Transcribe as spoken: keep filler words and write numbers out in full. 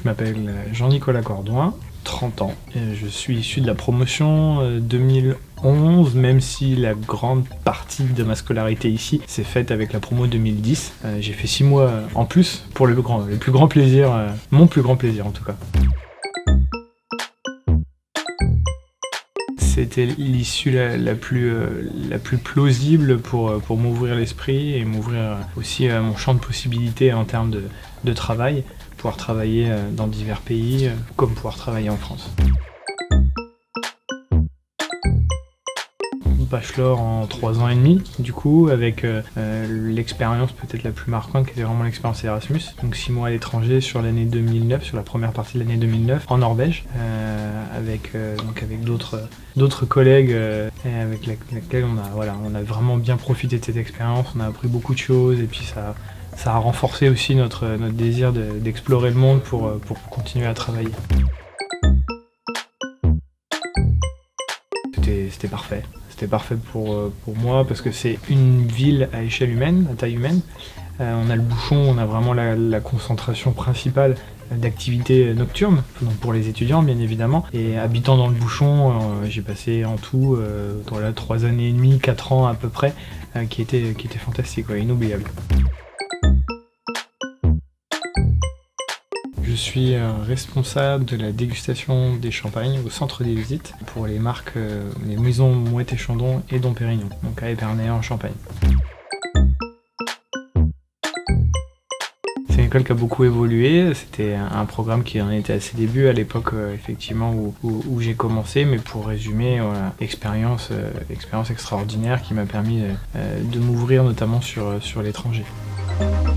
m'appelle Jean-Nicolas, trente ans. Et je suis issu de la promotion deux mille onze, même si la grande partie de ma scolarité ici s'est faite avec la promo deux mille dix. Euh, j'ai fait six mois en plus pour le, grand, le plus grand plaisir, euh, mon plus grand plaisir en tout cas. C'était l'issue la, la, plus, euh, la plus plausible pour, pour m'ouvrir l'esprit et m'ouvrir aussi à mon champ de possibilités en termes de, de travail, pouvoir travailler dans divers pays, comme pouvoir travailler en France. Bachelor en trois ans et demi, du coup, avec euh, l'expérience peut-être la plus marquante qui était vraiment l'expérience Erasmus. Donc six mois à l'étranger sur l'année deux mille neuf, sur la première partie de l'année deux mille neuf, en Norvège, euh, avec, euh, donc avec d'autres d'autres collègues euh, et avec lesquels on a, voilà, on a vraiment bien profité de cette expérience, on a appris beaucoup de choses et puis ça, ça a renforcé aussi notre, notre désir de, d'explorer le monde pour, pour continuer à travailler. C'était, c'était parfait. C'était parfait pour, pour moi parce que c'est une ville à échelle humaine, à taille humaine. Euh, on a le bouchon, on a vraiment la, la concentration principale d'activités nocturnes, donc pour les étudiants bien évidemment. Et habitant dans le bouchon, euh, j'ai passé en tout euh, dans la trois années et demie, quatre ans à peu près, euh, qui étaient qui était fantastique, ouais, inoubliable. Je suis responsable de la dégustation des champagnes au centre des visites pour les marques, euh, les maisons Moët Chandon et Dom Pérignon, donc à Épernay en Champagne. C'est une école qui a beaucoup évolué, c'était un programme qui en était à ses débuts à l'époque euh, effectivement où, où, où j'ai commencé, mais pour résumer, voilà, expérience, euh, expérience extraordinaire qui m'a permis euh, de m'ouvrir notamment sur, sur l'étranger.